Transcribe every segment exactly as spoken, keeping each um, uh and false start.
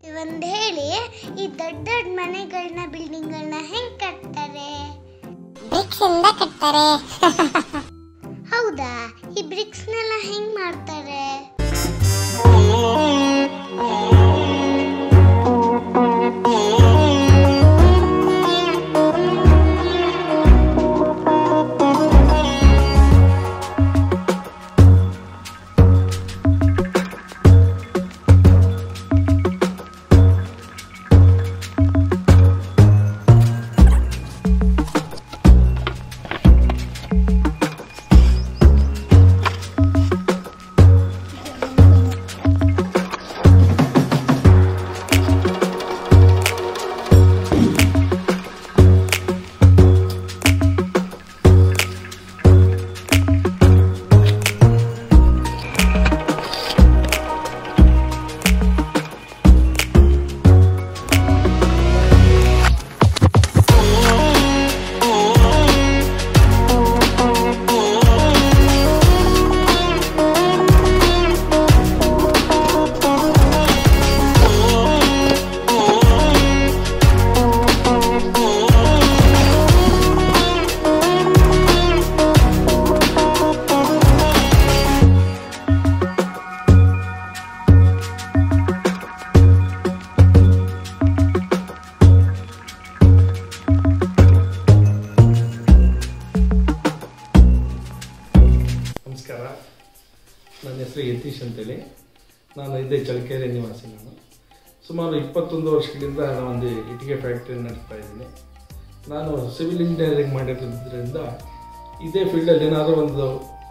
ಒಂದು ಹೇಳಿ, ಈ ದೊಡ್ಡ ದೊಡ್ಡ ಮನೆಗಳನ್ನ ಬಿಲ್ಡಿಂಗ್ಗಳನ್ನ ಹೆಂಗ್ ಕಟ್ತಾರೆ? ಬ್ರಿಕ್ಸ್ ಇಂದ ಕಟ್ತಾರೆ. ಹೌದಾ? ಈ ಬ್ರಿಕ್ಸ್ನೆಲ್ಲ ಹೆಂಗ್ ಮಾಡ್ತಾರೆ? ನಮಸ್ಕಾರ, ನನ್ನ ಹೆಸರು ಯತೀಶ್ ಅಂತೇಳಿ. ನಾನು ಇದೇ ಚಳ್ಳಕೆರೆ ನಿವಾಸಿ. ನಾನು ಸುಮಾರು ಇಪ್ಪತ್ತೊಂದು ವರ್ಷಗಳಿಂದ ನಾನೊಂದು ಇಟ್ಟಿಗೆ ಫ್ಯಾಕ್ಟ್ರಿ ನಡೆಸ್ತಾ ಇದ್ದೀನಿ. ನಾನು ಸಿವಿಲ್ ಇಂಜಿನಿಯರಿಂಗ್ ಮಾಡಿರೋದ್ರಿಂದ ಇದೇ ಫೀಲ್ಡಲ್ಲಿ ಏನಾದರೂ ಒಂದು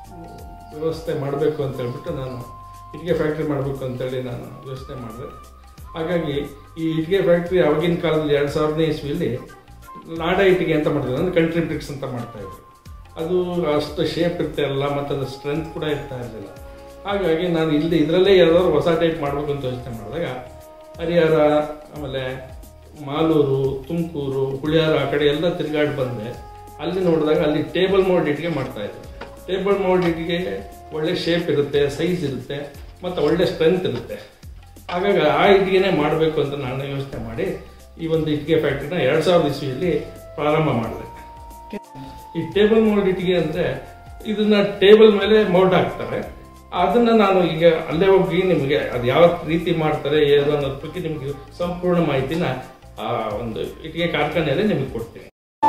ವ್ಯವಸ್ಥೆ ಮಾಡಬೇಕು ಅಂತ ಹೇಳ್ಬಿಟ್ಟು ನಾನು ಇಟ್ಟಿಗೆ ಫ್ಯಾಕ್ಟ್ರಿ ಮಾಡಬೇಕು ಅಂತೇಳಿ ನಾನು ಯೋಚನೆ ಮಾಡಿದೆ. ಹಾಗಾಗಿ ಈ ಇಟ್ಟಿಗೆ ಫ್ಯಾಕ್ಟ್ರಿ ಆವಾಗಿನ ಕಾಲದಲ್ಲಿ ಎರಡು ಸಾವಿರನೇ ಇಸ್ವಿಯಲ್ಲಿ ನಾಡ ಇಟ್ಟಿಗೆ ಅಂತ ಮಾಡ್ತಿದ್ರು, ಅಂದರೆ ಕಂಟ್ರಿ ಬ್ರಿಕ್ಸ್ ಅಂತ ಮಾಡ್ತಾಯಿದ್ರು. ಅದು ಅಷ್ಟು ಶೇಪ್ ಇರ್ತಾಯಿರಲ್ಲ ಮತ್ತು ಅದು ಸ್ಟ್ರೆಂತ್ ಕೂಡ ಇರ್ತಾ ಇರಲಿಲ್ಲ. ಹಾಗಾಗಿ ನಾನು ಇಲ್ಲಿ ಇದರಲ್ಲೇ ಯಾವ್ದಾದ್ರು ಹೊಸ ಟೈಪ್ ಮಾಡಬೇಕು ಅಂತ ಯೋಚನೆ ಮಾಡಿದಾಗ ಹರಿಹರ, ಆಮೇಲೆ ಮಾಲೂರು, ತುಮಕೂರು, ಹುಳಿಯಾರ ಆ ಕಡೆ ಎಲ್ಲ ತಿರುಗಾಡಿ ಬಂದೆ. ಅಲ್ಲಿ ನೋಡಿದಾಗ ಅಲ್ಲಿ ಟೇಬಲ್ ಮೋಲ್ಡ್ ಇಟ್ಟಿಗೆ ಮಾಡ್ತಾಯಿದ್ರು. ಟೇಬಲ್ ಮೋಲ್ಡ್ ಇಟ್ಟಿಗೆ ಒಳ್ಳೆ ಶೇಪ್ ಇರುತ್ತೆ, ಸೈಜ್ ಇರುತ್ತೆ ಮತ್ತು ಒಳ್ಳೆ ಸ್ಟ್ರೆಂತ್ ಇರುತ್ತೆ. ಹಾಗಾಗಿ ಆ ಇಟ್ಟಿಗೆನೇ ಮಾಡಬೇಕು ಅಂತ ನಾನು ಯೋಚನೆ ಮಾಡಿ ಈ ಒಂದು ಇಟ್ಟಿಗೆ ಫ್ಯಾಕ್ಟ್ರಿನ ಎರಡು ಸಾವಿರದ ಇಸ್ವಿಯಲ್ಲಿ ಪ್ರಾರಂಭ ಮಾಡಿದೆ. ಈ ಟೇಬಲ್ ಮೋಲ್ಡ್ ಇಟ್ಟಿಗೆ ಅಂದರೆ ಇದನ್ನ ಟೇಬಲ್ ಮೇಲೆ ಮೌಲ್ಡ್ ಹಾಕ್ತಾರೆ. ಅದನ್ನ ನಾನು ಈಗ ಅಲ್ಲೇ ಹೋಗಿ ನಿಮಗೆ ಅದು ಯಾವ ರೀತಿ ಮಾಡ್ತಾರೆ ಏನು ಅನ್ನೋದ್ರ ಬಗ್ಗೆ ನಿಮಗೆ ಸಂಪೂರ್ಣ ಮಾಹಿತಿನ ಆ ಒಂದು ಇಟ್ಟಿಗೆ ಕಾರ್ಖಾನೆಯಲ್ಲೇ ನಿಮಗೆ ಕೊಡ್ತೀನಿ.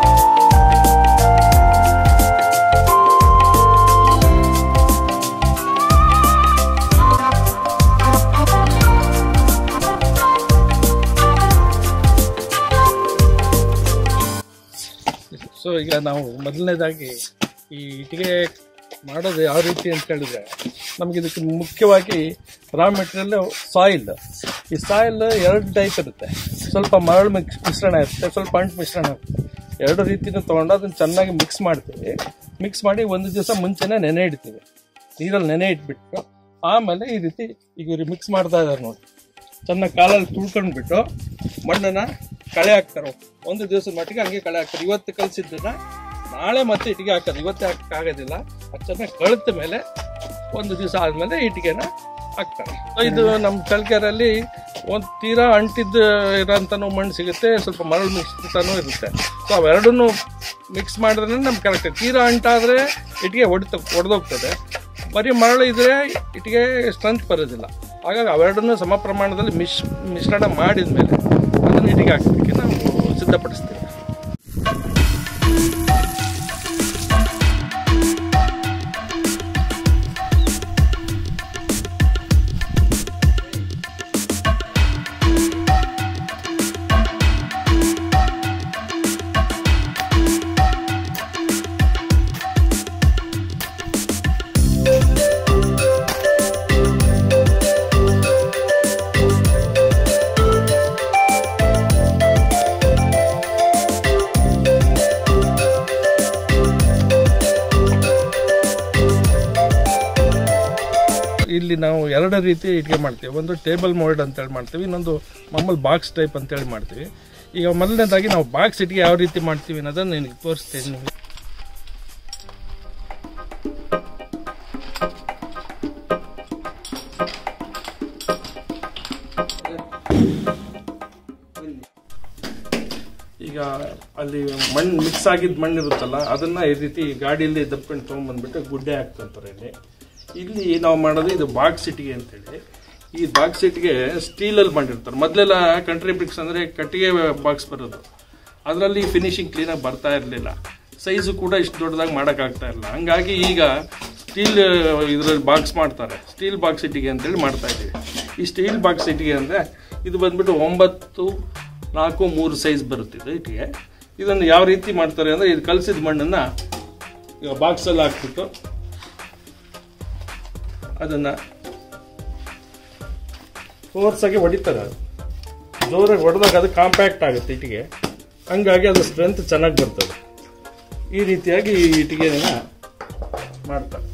ಸೊ ಈಗ ನಾವು ಮೊದಲನೇದಾಗಿ ಈ ಇಟ್ಟಿಗೆ ಮಾಡೋದು ಯಾವ ರೀತಿ ಅಂತ ಹೇಳಿದ್ರೆ, ನಮಗೆ ಇದಕ್ಕೆ ಮುಖ್ಯವಾಗಿ ರಾ ಮೆಟೀರಿಯಲ್ ಸಾಯಿಲ್. ಈ ಸಾಯಿಲ್ ಎರಡು ಟೈಪ್ ಇರುತ್ತೆ. ಸ್ವಲ್ಪ ಮರಳು ಮಿಕ್ಸ್ ಮಿಶ್ರಣ ಇರುತ್ತೆ, ಸ್ವಲ್ಪ ಅಂಟು ಮಿಶ್ರಣ ಇರುತ್ತೆ. ಎರಡು ರೀತಿನ ತೊಗೊಂಡು ಅದನ್ನು ಚೆನ್ನಾಗಿ ಮಿಕ್ಸ್ ಮಾಡ್ತೀವಿ. ಮಿಕ್ಸ್ ಮಾಡಿ ಒಂದು ದಿವಸ ಮುಂಚೆನೇ ನೆನೆ ಇಡ್ತೀವಿ, ನೀರಲ್ಲಿ ನೆನೆ ಇಟ್ಬಿಟ್ಟು ಆಮೇಲೆ ಈ ರೀತಿ ಈಗ ಮಿಕ್ಸ್ ಮಾಡ್ತಾ ಇದ್ದಾರೆ ನೋಡಿ. ಚೆನ್ನಾಗಿ ಕಾಲಲ್ಲಿ ತುಳ್ಕೊಂಡ್ಬಿಟ್ಟು ಮಣ್ಣನ್ನು ಕಳೆ ಹಾಕ್ತಾರೆ. ಒಂದು ದಿವಸದ ಮಟ್ಟಿಗೆ ಹಂಗೆ ಕಳೆ ಹಾಕ್ತಾರೆ. ಇವತ್ತು ಕಲಿಸಿದ್ದನ್ನ ನಾಳೆ ಮತ್ತೆ ಇಟ್ಟಿಗೆ ಹಾಕ್ತಾರೆ. ಇವತ್ತೇ ಹಾಕೋದಿಲ್ಲ, ಅದು ಚೆನ್ನಾಗಿ ಕಳಿತ ಮೇಲೆ ಒಂದು ದಿವಸ ಆದಮೇಲೆ ಇಟ್ಟಿಗೆನ ಹಾಕ್ತಾರೆ. ಇದು ನಮ್ಮ ಚಳ್ಳಕೆರೆಯಲ್ಲಿ ಒಂದು ತೀರಾ ಅಂಟಿದ್ದು ಇರೋಂಥನೂ ಮಣ್ಣು ಸಿಗುತ್ತೆ, ಸ್ವಲ್ಪ ಮರಳು ಮಿಕ್ಸ್ತಾನೂ ಇರುತ್ತೆ. ಸೊ ಅವೆರಡನ್ನೂ ಮಿಕ್ಸ್ ಮಾಡಿದ್ರೆ ನಮ್ಗೆ ಕರೆಕ್ಟ್. ತೀರಾ ಅಂಟಾದರೆ ಇಟ್ಟಿಗೆ ಹೊಡಿತ ಒಡೆದೋಗ್ತದೆ, ಬರೀ ಮರಳು ಇದ್ರೆ ಇಟ್ಟಿಗೆ ಸ್ಟ್ರೆಂತ್ ಬರೋದಿಲ್ಲ. ಹಾಗಾಗಿ ಅವೆರಡನ್ನೂ ಸಮ ಪ್ರಮಾಣದಲ್ಲಿ ಮಿಶ್ ಮಿಶ್ರಣ ಮಾಡಿದ ಮೇಲೆ ಅದನ್ನು ಇಟ್ಟಿಗೆ ಹಾಕೋದಕ್ಕೆ ನಾವು ಸಿದ್ಧಪಡಿಸ್ತೀವಿ. ಇಲ್ಲಿ ನಾವು ಎರಡು ರೀತಿ ಇಟ್ಟಿಗೆ ಮಾಡ್ತೀವಿ. ಒಂದು ಟೇಬಲ್ ಮೋಲ್ಡ್ ಅಂತೇಳಿ ಮಾಡ್ತೀವಿ, ಇನ್ನೊಂದು ಮಾಮೂಲು ಬಾಕ್ಸ್ ಟೈಪ್ ಅಂತೇಳಿ ಮಾಡ್ತೀವಿ. ಈಗ ಮೊದಲನೇದಾಗಿ ನಾವು ಬಾಕ್ಸ್ ಇಟ್ಟಿಗೆ ಯಾವ ರೀತಿ ಮಾಡ್ತೀವಿ ಅನ್ನೋದನ್ನು ನಿನಗೆ ತೋರಿಸ್ತೇನೆ. ನಿಮಗೆ ಈಗ ಅಲ್ಲಿ ಮಣ್ಣು ಮಿಕ್ಸ್ ಆಗಿದ್ದ ಮಣ್ಣು ಇರುತ್ತಲ್ಲ ಅದನ್ನು ಈ ರೀತಿ ಗಾಡಿಯಲ್ಲಿ ದಬ್ಕೊಂಡು ತೊಗೊಂಡ್ಬಂದ್ಬಿಟ್ಟು ಗುಡ್ಡೆ ಹಾಕ್ತಂತಾರೆ. ಇಲ್ಲಿ ಇಲ್ಲಿ ನಾವು ಮಾಡೋದು ಇದು ಬಾಕ್ಸ್ ಇಟ್ಟಿಗೆ ಅಂತೇಳಿ. ಈ ಬಾಕ್ಸ್ ಇಟ್ಟಿಗೆ ಸ್ಟೀಲಲ್ಲಿ ಮಾಡಿರ್ತಾರೆ. ಮೊದಲೆಲ್ಲ ಕಂಟ್ರಿ ಬ್ರಿಕ್ಸ್ ಅಂದರೆ ಕಟ್ಟಿಗೆ ಬಾಕ್ಸ್ ಬರೋದು, ಅದರಲ್ಲಿ ಫಿನಿಶಿಂಗ್ ಕ್ಲೀನಾಗಿ ಬರ್ತಾ ಇರಲಿಲ್ಲ, ಸೈಜು ಕೂಡ ಇಷ್ಟು ದೊಡ್ಡದಾಗಿ ಮಾಡೋಕ್ಕಾಗ್ತಾ ಇಲ್ಲ. ಹಂಗಾಗಿ ಈಗ ಸ್ಟೀಲ್ ಇದರಲ್ಲಿ ಬಾಕ್ಸ್ ಮಾಡ್ತಾರೆ, ಸ್ಟೀಲ್ ಬಾಕ್ಸ್ ಇಟ್ಟಿಗೆ ಅಂತೇಳಿ ಮಾಡ್ತಾ ಇದ್ದೀವಿ. ಈ ಸ್ಟೀಲ್ ಬಾಕ್ಸ್ ಇಟ್ಟಿಗೆ ಅಂದರೆ ಇದು ಬಂದ್ಬಿಟ್ಟು ಒಂಬತ್ತು ನಾಲ್ಕು ಮೂರು ಸೈಜ್ ಬರುತ್ತಿದೆ ಇಟ್ಟಿಗೆ. ಇದನ್ನು ಯಾವ ರೀತಿ ಮಾಡ್ತಾರೆ ಅಂದರೆ ಇದು ಕಲಸಿದ ಮಣ್ಣನ್ನು ಈಗ ಬಾಕ್ಸಲ್ಲಿ ಹಾಕ್ಬಿಟ್ಟು ಅದನ್ನು ಫೋರ್ಸಾಗಿ ಹೊಡಿತಾರೆ. ಅದು ಜೋರಾಗಿ ಹೊಡೆದಾಗ ಅದು ಕಾಂಪ್ಯಾಕ್ಟ್ ಆಗುತ್ತೆ ಇಟ್ಟಿಗೆ, ಹಂಗಾಗಿ ಅದು ಸ್ಟ್ರೆಂತ್ ಚೆನ್ನಾಗಿ ಬರ್ತದೆ. ಈ ರೀತಿಯಾಗಿ ಈ ಇಟ್ಟಿಗೆನ ಮಾಡ್ತಾರೆ.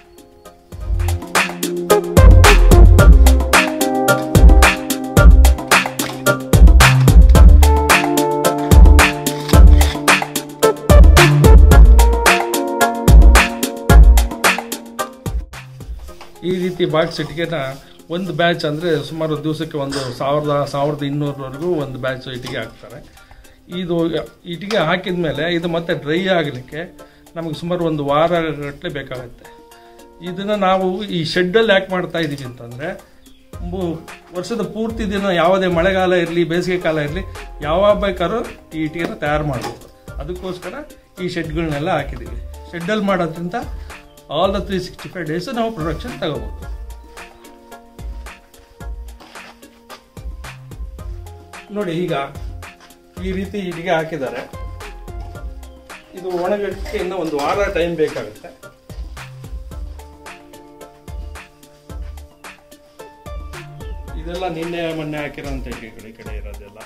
ಈ ರೀತಿ ಬಾಕ್ಸ್ ಇಟ್ಟಿಗೆನ ಒಂದು ಬ್ಯಾಚ್ ಅಂದರೆ ಸುಮಾರು ದಿವಸಕ್ಕೆ ಒಂದು ಸಾವಿರದ ಸಾವಿರದ ಇನ್ನೂರವರೆಗೂ ಒಂದು ಬ್ಯಾಚ್ ಇಟ್ಟಿಗೆ ಹಾಕ್ತಾರೆ. ಇದು ಇಟ್ಟಿಗೆ ಹಾಕಿದ ಮೇಲೆ ಇದು ಮತ್ತೆ ಡ್ರೈ ಆಗಲಿಕ್ಕೆ ನಮಗೆ ಸುಮಾರು ಒಂದು ವಾರ ಗಟ್ಟಲೆ ಬೇಕಾಗುತ್ತೆ. ಇದನ್ನು ನಾವು ಈ ಶೆಡ್ಡಲ್ಲಿ ಯಾಕೆ ಮಾಡ್ತಾ ಇದ್ದೀವಿ ಅಂತಂದರೆ, ವರ್ಷದ ಪೂರ್ತಿ ದಿನ ಯಾವುದೇ ಮಳೆಗಾಲ ಇರಲಿ ಬೇಸಿಗೆ ಕಾಲ ಇರಲಿ ಯಾವಾಗ ಬೇಕಾದ್ರೂ ಈ ಇಟ್ಟಿಗೆನ ತಯಾರು ಮಾಡ್ಬೋದು. ಅದಕ್ಕೋಸ್ಕರ ಈ ಶೆಡ್ಗಳನ್ನೆಲ್ಲ ಹಾಕಿದ್ದೀವಿ. ಶೆಡ್ಡಲ್ಲಿ ಮಾಡೋದ್ರಿಂದ all the three sixty five days ನಾವು ಪ್ರೊಡಕ್ಷನ್ ತಗೋಬೋದು. ನೋಡಿ, ಈಗ ಈ ರೀತಿ ಇಟ್ಟಿಗೆ ಹಾಕಿದ್ದಾರೆ. ಇದು ಒಣಗಕ್ಕೆ ಇನ್ನು ಒಂದು ವಾರ ಟೈಮ್ ಬೇಕಾಗುತ್ತೆ. ಇದೆಲ್ಲ ನಿನ್ನೆ ಮೊನ್ನೆ ಹಾಕಿರೋಂಥ ಇಟ್ಟಿಗೆಗಳು ಈ ಕಡೆ ಇರೋದೆಲ್ಲ.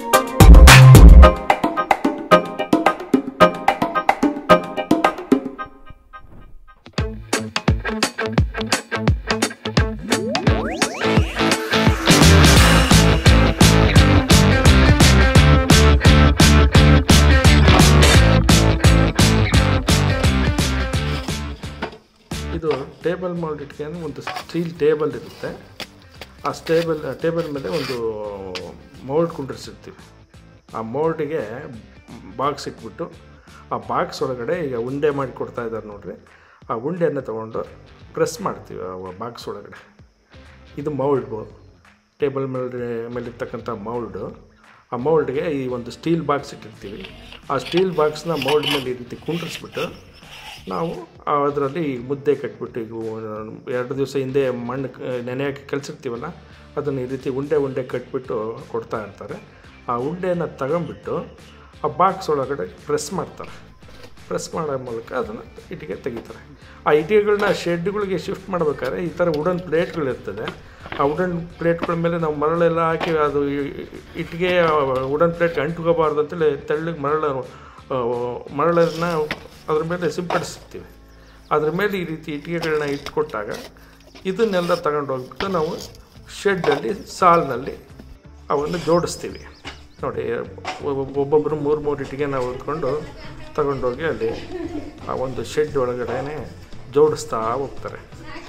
ಇದು ಟೇಬಲ್ ಮೌಲ್ಡ್ ಇಟ್ಟಿಗೆ ಅಂದರೆ ಒಂದು ಸ್ಟೀಲ್ ಟೇಬಲ್ ಇರುತ್ತೆ. ಆ ಸ್ಟೇಬಲ್ ಟೇಬಲ್ ಮೇಲೆ ಒಂದು ಮೌಲ್ಡ್ ಕುಂಡ್ರಿಸಿರ್ತೀವಿ. ಆ ಮೌಲ್ಡಿಗೆ ಬಾಕ್ಸ್ ಇಟ್ಬಿಟ್ಟು ಆ ಬಾಕ್ಸ್ ಒಳಗಡೆ ಈಗ ಉಂಡೆ ಮಾಡಿ ಕೊಡ್ತಾ ಇದ್ದಾರೆ ನೋಡ್ರಿ, ಆ ಉಂಡೆಯನ್ನು ತೊಗೊಂಡು ಪ್ರೆಸ್ ಮಾಡ್ತೀವಿ ಆ ಬಾಕ್ಸ್ ಒಳಗಡೆ. ಇದು ಮೌಲ್ಡು, ಟೇಬಲ್ ಮೇಲೆ ಮೇಲಿರ್ತಕ್ಕಂಥ ಮೌಲ್ಡು. ಆ ಮೌಲ್ಡ್ಗೆ ಈ ಒಂದು ಸ್ಟೀಲ್ ಬಾಕ್ಸ್ ಇಟ್ಟಿರ್ತೀವಿ. ಆ ಸ್ಟೀಲ್ ಬಾಕ್ಸ್ನ ಮೌಲ್ಡ್ ಮೇಲೆ ಈ ರೀತಿ ಕುಂಡ್ರಿಸ್ಬಿಟ್ಟು ನಾವು ಅದರಲ್ಲಿ ಮುದ್ದೆ ಕಟ್ಬಿಟ್ಟು, ಈಗ ಎರಡು ದಿವಸ ಹಿಂದೆ ಮಣ್ಣು ನೆನೆ ಹಾಕಿ ಕಲಿಸಿರ್ತೀವಲ್ಲ ಅದನ್ನು ಈ ರೀತಿ ಉಂಡೆ ಉಂಡೆ ಕಟ್ಬಿಟ್ಟು ಕೊಡ್ತಾ ಇರ್ತಾರೆ. ಆ ಉಂಡೆಯನ್ನು ತಗೊಂಬಿಟ್ಟು ಆ ಬಾಕ್ಸ್ ಒಳಗಡೆ ಪ್ರೆಸ್ ಮಾಡ್ತಾರೆ. ಪ್ರೆಸ್ ಮಾಡೋ ಮೂಲಕ ಅದನ್ನು ಇಟ್ಟಿಗೆ ತೆಗಿತಾರೆ. ಆ ಇಟ್ಟಿಗೆಗಳನ್ನ ಶೆಡ್ಗಳಿಗೆ ಶಿಫ್ಟ್ ಮಾಡಬೇಕಾದ್ರೆ ಈ ಥರ ವುಡನ್ ಪ್ಲೇಟ್ಗಳಿರ್ತದೆ. ಆ ವುಡನ್ ಪ್ಲೇಟ್ಗಳ ಮೇಲೆ ನಾವು ಮರಳೆಲ್ಲ ಹಾಕಿ ಅದು ಇಟ್ಟಿಗೆ ವುಡನ್ ಪ್ಲೇಟ್ಗೆ ಅಂಟ್ಕೋಬಾರ್ದು ಅಂತೇಳಿ ತೆಳ್ಳಗೆ ಮರಳು ಮರಳನ್ನು ಅದ್ರ ಮೇಲೆ ಸಿಂಪಡಿಸ್ತೀವಿ. ಅದ್ರ ಮೇಲೆ ಈ ರೀತಿ ಇಟ್ಟಿಗೆಗಳನ್ನ ಇಟ್ಕೊಟ್ಟಾಗ ಇದನ್ನೆಲ್ಲ ತಗೊಂಡು ಹೋಗ್ಬಿಟ್ಟು ನಾವು ಶೆಡ್ಡಲ್ಲಿ ಸಾಲಿನಲ್ಲಿ ಅವನ್ನು ಜೋಡಿಸ್ತೀವಿ. ನೋಡಿ, ಒಬ್ಬೊಬ್ಬರು ಮೂರು ಮೂರು ಇಟ್ಟಿಗೆ ನಾವು ಹೊತ್ಕೊಂಡು ತಗೊಂಡೋಗಿ ಅಲ್ಲಿ ಆ ಒಂದು ಶೆಡ್ ಒಳಗಡೆ ಜೋಡಿಸ್ತಾ ಹೋಗ್ತಾರೆ.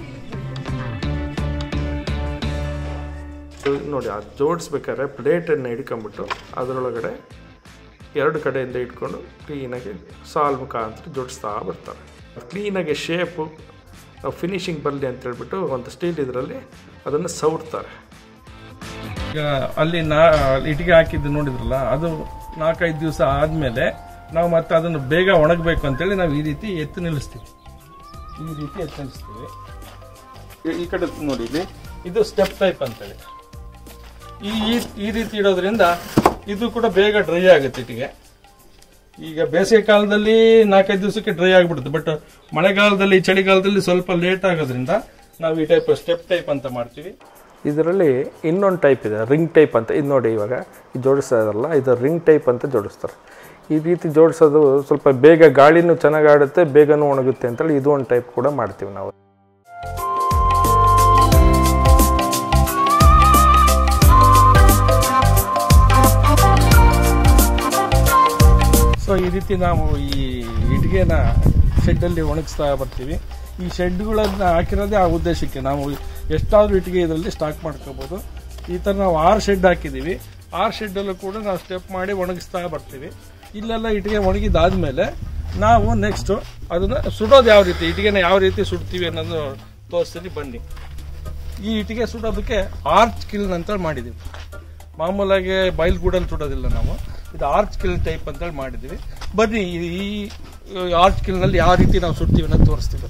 ನೋಡಿ, ಆ ಜೋಡಿಸ್ಬೇಕಾದ್ರೆ ಪ್ಲೇಟನ್ನು ಹಿಡ್ಕೊಂಬಿಟ್ಟು ಅದರೊಳಗಡೆ ಎರಡು ಕಡೆಯಿಂದ ಇಟ್ಕೊಂಡು ಕ್ಲೀನಾಗಿ ಸಾಲ್ ಮುಖಾಂತರ ಜೋಡಿಸ್ತಾ ಬರ್ತಾರೆ. ಕ್ಲೀನಾಗಿ ಶೇಪು ಫಿನಿಶಿಂಗ್ ಬರಲಿ ಅಂತೇಳ್ಬಿಟ್ಟು ಒಂದು ಸ್ಟೀಲ್ ಇದರಲ್ಲಿ ಅದನ್ನು ಸವರ್ತಾರೆ. ಈಗ ಅಲ್ಲಿ ನಾ ಇಟ್ಟಿಗೆ ಹಾಕಿದ್ದು ನೋಡಿದ್ರಲ್ಲ, ಅದು ನಾಲ್ಕೈದು ದಿವಸ ಆದಮೇಲೆ ನಾವು ಮತ್ತೆ ಅದನ್ನು ಬೇಗ ಒಣಗಬೇಕು ಅಂತೇಳಿ ನಾವು ಈ ರೀತಿ ಎತ್ತು ನಿಲ್ಲಿಸ್ತೀವಿ. ಈ ರೀತಿ ಎತ್ತು ನಿಲ್ಲಿಸ್ತೀವಿ. ಈ ಕಡೆ ನೋಡಿ, ಇಲ್ಲಿ ಇದು ಸ್ಟೆಪ್ ಟೈಪ್ ಅಂತೇಳಿ ಈ ಈ ರೀತಿ ಇಡೋದ್ರಿಂದ ಇದು ಕೂಡ ಬೇಗ ಡ್ರೈ ಆಗುತ್ತೆ ಇಟ್ಟಿಗೆ. ಈಗ ಬೇಸಿಗೆ ಕಾಲದಲ್ಲಿ ನಾಲ್ಕೈದು ದಿವಸಕ್ಕೆ ಡ್ರೈ ಆಗಿಬಿಡುತ್ತೆ, ಬಟ್ ಮಳೆಗಾಲದಲ್ಲಿ ಚಳಿಗಾಲದಲ್ಲಿ ಸ್ವಲ್ಪ ಲೇಟ್ ಆಗೋದ್ರಿಂದ ನಾವು ಈ ಟೈಪ್ ಸ್ಟೆಪ್ ಟೈಪ್ ಅಂತ ಮಾಡ್ತೀವಿ. ಇದರಲ್ಲಿ ಇನ್ನೊಂದು ಟೈಪ್ ಇದೆ, ರಿಂಗ್ ಟೈಪ್ ಅಂತ. ಇದು ನೋಡಿ, ಇವಾಗ ಇದು ಜೋಡಿಸ್ತಾ ಇದಾರಲ್ಲ, ಇದು ರಿಂಗ್ ಟೈಪ್ ಅಂತ ಜೋಡಿಸ್ತಾರೆ. ಈ ರೀತಿ ಜೋಡಿಸೋದು ಸ್ವಲ್ಪ ಬೇಗ ಗಾಳಿನೂ ಚೆನ್ನಾಗಿ ಆಡುತ್ತೆ, ಬೇಗನೂ ಒಣಗುತ್ತೆ ಅಂತೇಳಿ ಇದು ಒಂದು ಟೈಪ್ ಕೂಡ ಮಾಡ್ತೀವಿ ನಾವು. ಸೊ ಈ ರೀತಿ ನಾವು ಈ ಇಟ್ಟಿಗೆನ ಶೆಡ್ಡಲ್ಲಿ ಒಣಗಿಸ್ತಾ ಬರ್ತೀವಿ. ಈ ಶೆಡ್ಗಳನ್ನು ಹಾಕಿರೋದೇ ಆ ಉದ್ದೇಶಕ್ಕೆ. ನಾವು ಎಷ್ಟಾದರೂ ಇಟ್ಟಿಗೆ ಇದರಲ್ಲಿ ಸ್ಟಾಕ್ ಮಾಡ್ಕೋಬೋದು. ಈ ಥರ ನಾವು ಆರು ಶೆಡ್ ಹಾಕಿದ್ದೀವಿ. ಆರ್ ಶೆಡ್ಡಲ್ಲೂ ಕೂಡ ನಾವು ಸ್ಟೆಪ್ ಮಾಡಿ ಒಣಗಿಸ್ತಾ ಬರ್ತೀವಿ. ಇಲ್ಲೆಲ್ಲ ಇಟ್ಟಿಗೆ ಒಣಗಿದಾದ್ಮೇಲೆ ನಾವು ನೆಕ್ಸ್ಟು ಅದನ್ನು ಸುಡೋದು ಯಾವ ರೀತಿ, ಇಟ್ಟಿಗೆನ ಯಾವ ರೀತಿ ಸುಡ್ತೀವಿ ಅನ್ನೋದು ತೋರಿಸ್ತೀನಿ ಬನ್ನಿ. ಈ ಇಟ್ಟಿಗೆ ಸುಡೋದಕ್ಕೆ ಆರ್ಚ್ ಕಿಲ್ನ್ ಅಂತ ಮಾಡಿದ್ದೀವಿ. ಮಾಮೂಲಾಗಿ ಬೈಲ್ಗೂಡಲ್ಲಿ ಸುಡೋದಿಲ್ಲ ನಾವು, ಇದು ಆರ್ಚ್ ಕಿಲ್ನ್ ಟೈಪ್ ಅಂತೇಳಿ ಮಾಡಿದ್ದೀವಿ. ಬನ್ನಿ ಈ ಆರ್ಚ್ ಕಿಲ್ನಲ್ಲಿ ಯಾವ ರೀತಿ ನಾವು ಸುಡ್ತೀವಿ ಅನ್ನೋದು ತೋರಿಸ್ತೀವಿ.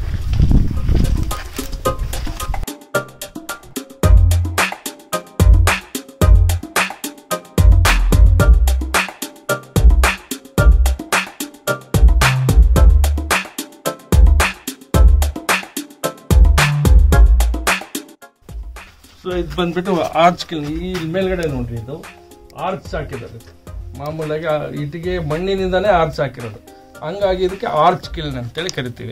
ಸೊ ಇದು ಬಂದ್ಬಿಟ್ಟು ಆರ್ಚ್ ಕಿಲ್ನ್. ಈ ಮೇಲ್ಗಡೆ ನೋಡ್ರಿ, ಇದು ಆರ್ಚ್ ಹಾಕಿದ್ದಾರೆ. ಮಾಮೂಲಾಗಿ ಇಟ್ಟಿಗೆ ಮಣ್ಣಿನಿಂದಾನೇ ಆರ್ಚ್ ಹಾಕಿರೋದು, ಹಂಗಾಗಿ ಇದಕ್ಕೆ ಆರ್ಚ್ ಕಿಲ್ನ್ ಅಂತೇಳಿ ಕರಿತೀವಿ.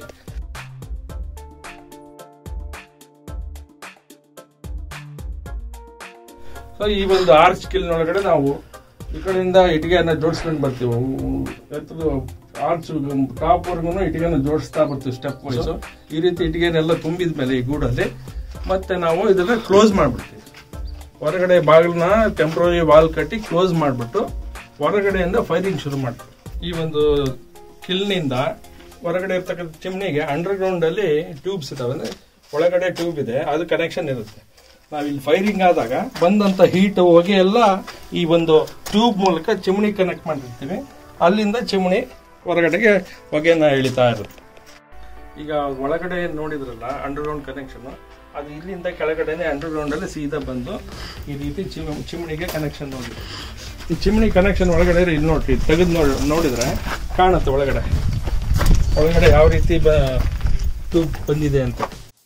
ಸೊ ಈ ಒಂದು ಆರ್ಚ್ ಕಿಲ್ನ್ ಒಳಗಡೆ ನಾವು ಈ ಕಡೆಯಿಂದ ಇಟ್ಟಿಗೆಯನ್ನ ಜೋಡಿಸ್ಕೊಂಡು ಬರ್ತೀವಿ. ಆರ್ಚ್ ಟಾಪ್ ವರ್ಗು ಇಟ್ಟಿಗೆನ ಜೋಡಿಸ್ತಾ ಬರ್ತೀವಿ ಸ್ಟೆಪ್ ವೈಸ್. ಈ ರೀತಿ ಇಟ್ಟಿಗೆನೆಲ್ಲ ತುಂಬಿದ ಮೇಲೆ ಈ ಗೂಡಲ್ಲಿ ಮತ್ತೆ ನಾವು ಇದನ್ನ ಕ್ಲೋಸ್ ಮಾಡ್ಬಿಡ್ತೀವಿ. ಹೊರಗಡೆ ಬಾಗಿಲನ್ನ ಟೆಂಪ್ರರಿ ವಾಲ್ ಕಟ್ಟಿ ಕ್ಲೋಸ್ ಮಾಡಿಬಿಟ್ಟು ಹೊರಗಡೆಯಿಂದ ಫೈರಿಂಗ್ ಶುರು ಮಾಡ್ತೀವಿ. ಈ ಒಂದು ಕಿಲ್ನಿಂದ ಹೊರಗಡೆ ಇರ್ತಕ್ಕಂಥ ಚಿಮ್ನಿಗೆ ಅಂಡರ್ ಗ್ರೌಂಡ್ ಅಲ್ಲಿ ಟ್ಯೂಬ್ಸ್ ಇದಾವೆ, ಅಂದ್ರೆ ಒಳಗಡೆ ಟ್ಯೂಬ್ ಇದೆ, ಅದು ಕನೆಕ್ಷನ್ ಇರುತ್ತೆ. ನಾವು ಇಲ್ಲಿ ಫೈರಿಂಗ್ ಆದಾಗ ಬಂದಂತ ಹೀಟ್ ಹೊಗೆ ಎಲ್ಲ ಈ ಒಂದು ಟ್ಯೂಬ್ ಮೂಲಕ ಚಿಮ್ನಿ ಕನೆಕ್ಟ್ ಮಾಡಿರ್ತೀವಿ. ಅಲ್ಲಿಂದ ಚಿಮ್ನಿ ಹೊರಗಡೆಗೆ ಹೊಗೆನ ಇಳಿತಾ ಇರುತ್ತೆ. ಈಗ ಒಳಗಡೆ ನೋಡಿದ್ರಲ್ಲ ಅಂಡರ್ ಗ್ರೌಂಡ್ ಕನೆಕ್ಷನ್, ಅದು ಇಲ್ಲಿಂದ ಕೆಳಗಡೆನೆ ಅಂಡರ್ ಗ್ರೌಂಡ್ ಅಲ್ಲಿ ಸೀದಾ ಬಂದು ಈ ರೀತಿ ಚಿಮ್ ಚಿಮ್ನಿಗೆ ಕನೆಕ್ಷನ್ ಹೋಗಿದೆ. ಈ ಚಿಮ್ನಿ ಕನೆಕ್ಷನ್ ಒಳಗಡೆ ಇಲ್ಲಿ ನೋಡ್ರಿ, ತೆಗೆದು ನೋಡಿ ನೋಡಿದ್ರೆ ಕಾಣುತ್ತೆ ಒಳಗಡೆ ಒಳಗಡೆ ಯಾವ ರೀತಿ ಟ್ಯೂಬ್ ಬಂದಿದೆ ಅಂತ.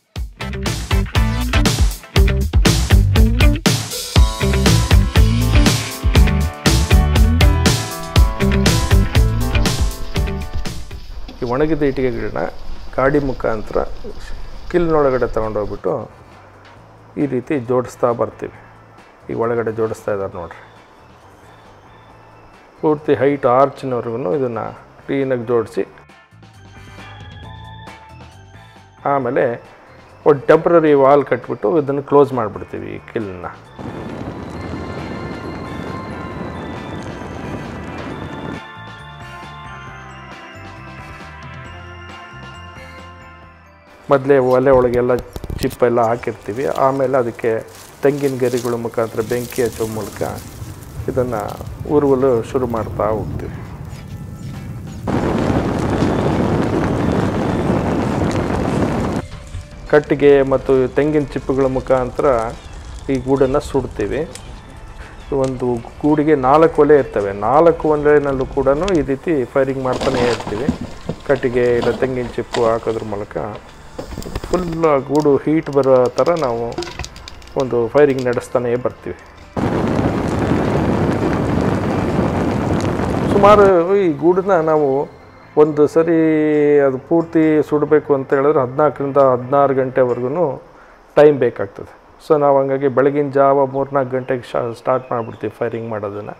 ಈ ಒಣಗಿದ ಇಟ್ಟಿಗೆಗಳನ್ನ ಗಾಡಿ ಮುಖಾಂತರ ಕಿಲ್ನೊಳಗಡೆ ತಗೊಂಡೋಗ್ಬಿಟ್ಟು ಈ ರೀತಿ ಜೋಡಿಸ್ತಾ ಬರ್ತೀವಿ. ಈಗ ಒಳಗಡೆ ಜೋಡಿಸ್ತಾ ಇದ್ದಾರೆ ನೋಡ್ರಿ, ಪೂರ್ತಿ ಹೈಟ್ ಆರ್ಚ್ನವರೆಗೂ ಇದನ್ನು ಕ್ಲೀನಾಗಿ ಜೋಡಿಸಿ ಆಮೇಲೆ ಒಂದು ಟೆಂಪ್ರರಿ ವಾಲ್ ಕಟ್ಬಿಟ್ಟು ಇದನ್ನು ಕ್ಲೋಸ್ ಮಾಡಿಬಿಡ್ತೀವಿ ಈ ಕಿಲ್ನ. ಮೊದಲೇ ಒಲೆ ಒಳಗೆಲ್ಲ ಚಿಪ್ಪೆಲ್ಲ ಹಾಕಿರ್ತೀವಿ. ಆಮೇಲೆ ಅದಕ್ಕೆ ತೆಂಗಿನ ಗರಿಗಳ ಮುಖಾಂತರ ಬೆಂಕಿ ಹಚ್ಚೋ ಮೂಲಕ ಇದನ್ನು ಉರುವಲು ಶುರು ಮಾಡ್ತಾ ಹೋಗ್ತೀವಿ. ಕಟ್ಟಿಗೆ ಮತ್ತು ತೆಂಗಿನ ಚಿಪ್ಪುಗಳ ಮುಖಾಂತರ ಈ ಗೂಡನ್ನು ಸುಡ್ತೀವಿ. ಒಂದು ಗೂಡಿಗೆ ನಾಲ್ಕು ಒಲೆ ಇರ್ತವೆ, ನಾಲ್ಕು ಒಲೆನಲ್ಲೂ ಕೂಡ ಈ ರೀತಿ ಫೈರಿಂಗ್ ಮಾಡ್ತಾನೇ ಇರ್ತೀವಿ. ಕಟ್ಟಿಗೆ ಇಲ್ಲ ತೆಂಗಿನ ಚಿಪ್ಪು ಹಾಕೋದ್ರ ಮೂಲಕ ಫುಲ್ ಗೂಡು ಹೀಟ್ ಬರೋ ಥರ ನಾವು ಒಂದು ಫೈರಿಂಗ್ ನಡೆಸ್ತಾನೇ ಬರ್ತೀವಿ. ಸುಮಾರು ಈ ಗೂಡನ್ನ ನಾವು ಒಂದು ಸರಿ ಅದು ಪೂರ್ತಿ ಸುಡಬೇಕು ಅಂತ ಹೇಳಿದ್ರೆ ಹದಿನಾಲ್ಕರಿಂದ ಹದಿನಾರು ಗಂಟೆವರೆಗೂ ಟೈಮ್ ಬೇಕಾಗ್ತದೆ. ಸೊ ನಾವು ಹಂಗಾಗಿ ಬೆಳಗಿನ ಜಾವ ಮೂರ್ನಾಲ್ಕು ಗಂಟೆಗೆ ಶಾ ಸ್ಟಾರ್ಟ್ ಮಾಡಿಬಿಡ್ತೀವಿ ಫೈರಿಂಗ್ ಮಾಡೋದನ್ನು.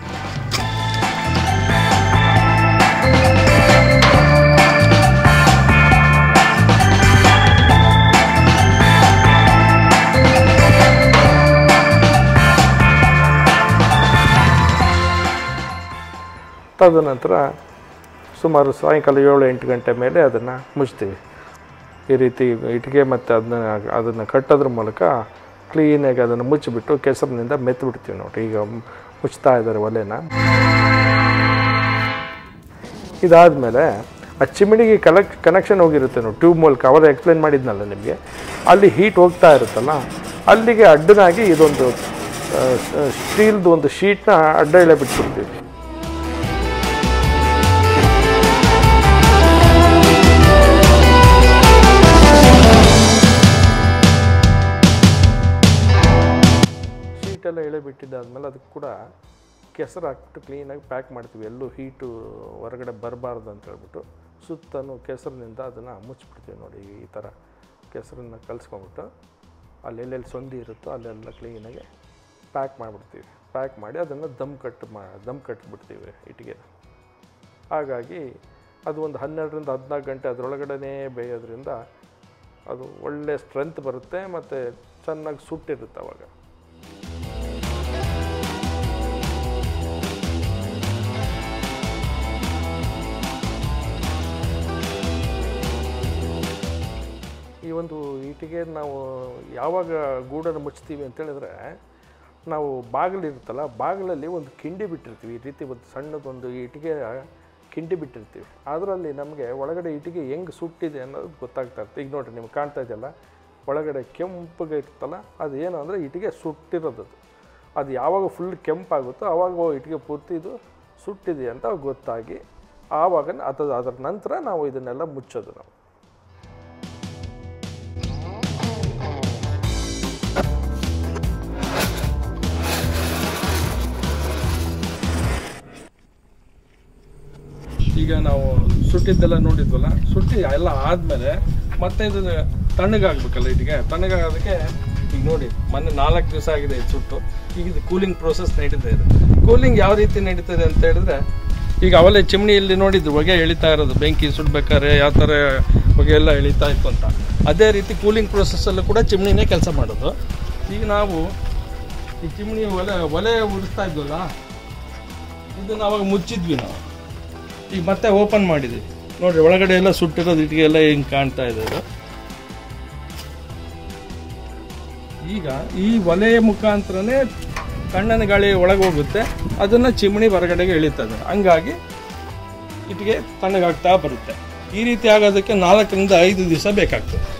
ತದನಂತರ ಸುಮಾರು ಸಾಯಂಕಾಲ ಏಳು ಎಂಟು ಗಂಟೆ ಮೇಲೆ ಅದನ್ನು ಮುಚ್ತೀವಿ. ಈ ರೀತಿ ಇಟ್ಟಿಗೆ ಮತ್ತು ಅದನ್ನ ಅದನ್ನು ಕಟ್ಟೋದ್ರ ಮೂಲಕ ಕ್ಲೀನಾಗಿ ಅದನ್ನು ಮುಚ್ಚಿಬಿಟ್ಟು ಕೆಸರಿನಿಂದ ಮೆತ್ತಿಬಿಡ್ತೀವಿ ನೋಡಿರಿ. ಈಗ ಮುಚ್ತಾ ಇದ್ದಾರೆ ಒಲೆನ. ಇದಾದಮೇಲೆ ಆ ಚಿಮಿಣಿಗೆ ಕಲೆಕ್ ಕನೆಕ್ಷನ್ ಹೋಗಿರುತ್ತೆ ನೋಡಿ ಟ್ಯೂಬ್ ಮೂಲಕ, ಅವಾಗ ಎಕ್ಸ್ಪ್ಲೇನ್ ಮಾಡಿದ್ನಲ್ಲ ನಿಮಗೆ, ಅಲ್ಲಿ ಹೀಟ್ ಹೋಗ್ತಾ ಇರುತ್ತಲ್ಲ, ಅಲ್ಲಿಗೆ ಅಡ್ಡನಾಗಿ ಇದೊಂದು ಸ್ಟೀಲ್ದು ಒಂದು ಶೀಟ್ನ ಅಡ್ಡ ಎಳೆ ಬಿಟ್ಬಿಡ್ತೀವಿ. ಶೀಟೆಲ್ಲ ಎಳೆ ಬಿಟ್ಟಿದ್ದಾದ್ಮೇಲೆ ಅದಕ್ಕೆ ಕೂಡ ಕೆಸರು ಹಾಕ್ಬಿಟ್ಟು ಕ್ಲೀನಾಗಿ ಪ್ಯಾಕ್ ಮಾಡ್ತೀವಿ. ಎಲ್ಲೂ ಹೀಟು ಹೊರಗಡೆ ಬರಬಾರ್ದು ಅಂತ ಹೇಳ್ಬಿಟ್ಟು ಸುತ್ತಲೂ ಕೆಸರಿನಿಂದ ಅದನ್ನು ಮುಚ್ಚಿಬಿಡ್ತೀವಿ ನೋಡಿ. ಈ ಥರ ಕೆಸರನ್ನು ಕಲಿಸ್ಕೊಂಬಿಟ್ಟು ಅಲ್ಲೆಲ್ಲೆಲ್ಲಿ ಸೊಂದಿ ಇರುತ್ತೋ ಅಲ್ಲೆಲ್ಲ ಕ್ಲೀನಾಗಿ ಪ್ಯಾಕ್ ಮಾಡಿಬಿಡ್ತೀವಿ. ಪ್ಯಾಕ್ ಮಾಡಿ ಅದನ್ನು ದಮ್ ಕಟ್ ಮಾ ದಮ್ ಕಟ್ಟಿಬಿಡ್ತೀವಿ ಇಟ್ಟಿಗೆ. ಹಾಗಾಗಿ ಅದು ಒಂದು ಹನ್ನೆರಡರಿಂದ ಹದಿನಾಲ್ಕು ಗಂಟೆ ಅದರೊಳಗಡೆ ಬೇಯೋದ್ರಿಂದ ಅದು ಒಳ್ಳೆ ಸ್ಟ್ರೆಂತ್ ಬರುತ್ತೆ ಮತ್ತು ಚೆನ್ನಾಗಿ ಸುಟ್ಟಿರುತ್ತೆ ಅವಾಗ. ಒಂದು ಇಟ್ಟಿಗೆ ನಾವು ಯಾವಾಗ ಗೂಡನ್ನು ಮುಚ್ತೀವಿ ಅಂತೇಳಿದ್ರೆ, ನಾವು ಬಾಗಿಲಿರುತ್ತಲ್ಲ, ಬಾಗಿಲಲ್ಲಿ ಒಂದು ಕಿಂಡಿ ಬಿಟ್ಟಿರ್ತೀವಿ. ಈ ರೀತಿ ಒಂದು ಸಣ್ಣದೊಂದು ಇಟ್ಟಿಗೆ ಕಿಂಡಿ ಬಿಟ್ಟಿರ್ತೀವಿ. ಅದರಲ್ಲಿ ನಮಗೆ ಒಳಗಡೆ ಇಟ್ಟಿಗೆ ಹೆಂಗೆ ಸುಟ್ಟಿದೆ ಅನ್ನೋದು ಗೊತ್ತಾಗ್ತಾ ಇರುತ್ತೆ. ಈಗ ನೋಡಿರಿ, ನಿಮ್ಗೆ ಕಾಣ್ತಾ ಇದೆಯಲ್ಲ, ಒಳಗಡೆ ಕೆಂಪಗೆ ಇರ್ತಲ್ಲ, ಅದು ಏನು ಅಂದರೆ ಇಟ್ಟಿಗೆ ಸುಟ್ಟಿರೋದು. ಅದು ಯಾವಾಗ ಫುಲ್ ಕೆಂಪಾಗುತ್ತೋ ಆವಾಗ ಇಟ್ಟಿಗೆ ಪೂರ್ತಿ ಇದು ಸುಟ್ಟಿದೆ ಅಂತ ಗೊತ್ತಾಗಿ ಆವಾಗ ಅದು ಅದರ ನಂತರ ನಾವು ಇದನ್ನೆಲ್ಲ ಮುಚ್ಚೋದು. ನಾವು ಈಗ ನಾವು ಸುಟ್ಟಿದ್ದೆಲ್ಲ ನೋಡಿದ್ವಲ್ಲ, ಸುಟ್ಟಿ ಎಲ್ಲ ಆದಮೇಲೆ ಮತ್ತೆ ಇದು ತಣ್ಣಗಾಗಬೇಕಲ್ಲ, ಇಟ್ಟಿಗೆ ತಣ್ಣಗಾಗೋದಕ್ಕೆ ಈಗ ನೋಡಿ ಮೊನ್ನೆ ನಾಲ್ಕು ದಿವಸ ಆಗಿದೆ ಇದು ಸುಟ್ಟು. ಈಗ ಇದು ಕೂಲಿಂಗ್ ಪ್ರೋಸೆಸ್ ನಡೀತಾ ಇದೆ. ಕೂಲಿಂಗ್ ಯಾವ ರೀತಿ ನಡೀತದೆ ಅಂತ ಹೇಳಿದ್ರೆ, ಈಗ ಅವಲೇ ಚಿಮಣಿಯಲ್ಲಿ ನೋಡಿದ್ದು ಹೊಗೆ ಎಳಿತಾ ಇರೋದು, ಬೆಂಕಿ ಸುಡ್ಬೇಕಾದ್ರೆ ಯಾವ ಥರ ಹೊಗೆ ಎಲ್ಲ ಎಳಿತಾ ಇತ್ತು ಅಂತ, ಅದೇ ರೀತಿ ಕೂಲಿಂಗ್ ಪ್ರೋಸೆಸ್ಸಲ್ಲೂ ಕೂಡ ಚಿಮಣಿನೇ ಕೆಲಸ ಮಾಡೋದು. ಈಗ ನಾವು ಈ ಚಿಮಣಿ ಒಲೆ ಒಲೆ ಉರಿಸ್ತಾ ಇದ್ವಲ್ಲ, ಇದನ್ನು ಅವಾಗ ಮುಚ್ಚಿದ್ವಿ ನಾವು. ಈಗ ಮತ್ತೆ ಓಪನ್ ಮಾಡಿದ್ವಿ ನೋಡಿರಿ, ಒಳಗಡೆ ಎಲ್ಲ ಸುಟ್ಟಿರೋದು ಇಟ್ಟಿಗೆ ಎಲ್ಲ ಹಿಂಗೆ ಕಾಣ್ತಾ ಇದೆ. ಅದು ಈಗ ಈ ಒಲೆಯ ಮುಖಾಂತರನೇ ಕಣ್ಣನ ಗಾಳಿ ಒಳಗೆ ಹೋಗುತ್ತೆ, ಅದನ್ನು ಚಿಮಣಿ ಹೊರಗಡೆಗೆ ಇಳಿತದೆ. ಹಂಗಾಗಿ ಇಟ್ಟಿಗೆ ತಣ್ಣಗಾಗ್ತಾ ಬರುತ್ತೆ. ಈ ರೀತಿ ಆಗೋದಕ್ಕೆ ನಾಲ್ಕರಿಂದ ಐದು ದಿವಸ ಬೇಕಾಗ್ತದೆ.